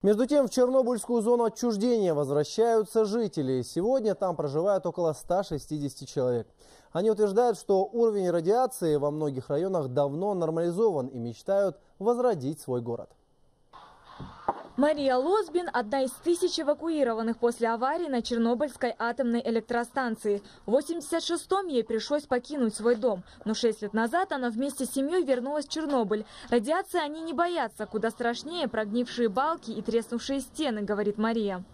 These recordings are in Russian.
Между тем, в Чернобыльскую зону отчуждения возвращаются жители. Сегодня там проживают около 160 человек. Они утверждают, что уровень радиации во многих районах давно нормализован и мечтают возродить свой город. Мария Лозбин – одна из 1000 эвакуированных после аварии на Чернобыльской атомной электростанции. В 1986-м ей пришлось покинуть свой дом. Но 6 лет назад она вместе с семьей вернулась в Чернобыль. Радиации они не боятся. Куда страшнее прогнившие балки и треснувшие стены, говорит Мария.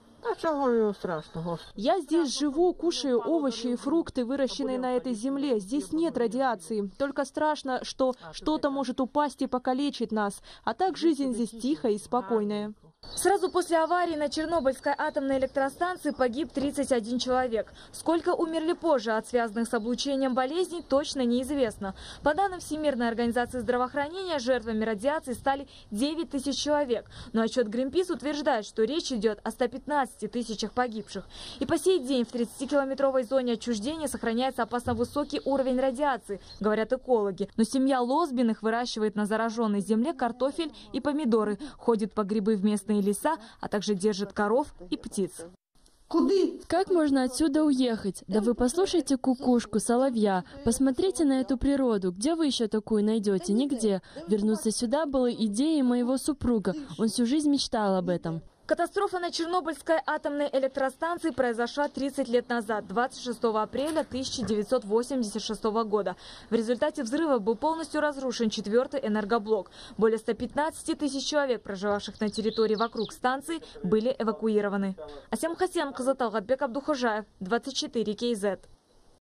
Я здесь живу, кушаю овощи и фрукты, выращенные на этой земле. Здесь нет радиации. Только страшно, что что-то может упасть и покалечить нас. А так жизнь здесь тихая и спокойная. Сразу после аварии на Чернобыльской атомной электростанции погиб 31 человек. Сколько умерли позже от связанных с облучением болезней, точно неизвестно. По данным Всемирной организации здравоохранения, жертвами радиации стали 9000 человек. Но отчет Greenpeace утверждает, что речь идет о 115 тысячах погибших. И по сей день в 30-километровой зоне отчуждения сохраняется опасно высокий уровень радиации, говорят экологи. Но семья Лозбиных выращивает на зараженной земле картофель и помидоры, ходит по грибы в местные леса, а также держит коров и птиц. Как можно отсюда уехать? Да вы послушайте кукушку, соловья. Посмотрите на эту природу. Где вы еще такую найдете? Нигде. Вернуться сюда была идеей моего супруга. Он всю жизнь мечтал об этом. Катастрофа на Чернобыльской атомной электростанции произошла 30 лет назад, 26 апреля 1986 года. В результате взрыва был полностью разрушен 4-й энергоблок. Более 115 тысяч человек, проживавших на территории вокруг станции, были эвакуированы. Асям Хасян, Талгатбек Абдухожаев, 24 КЗ.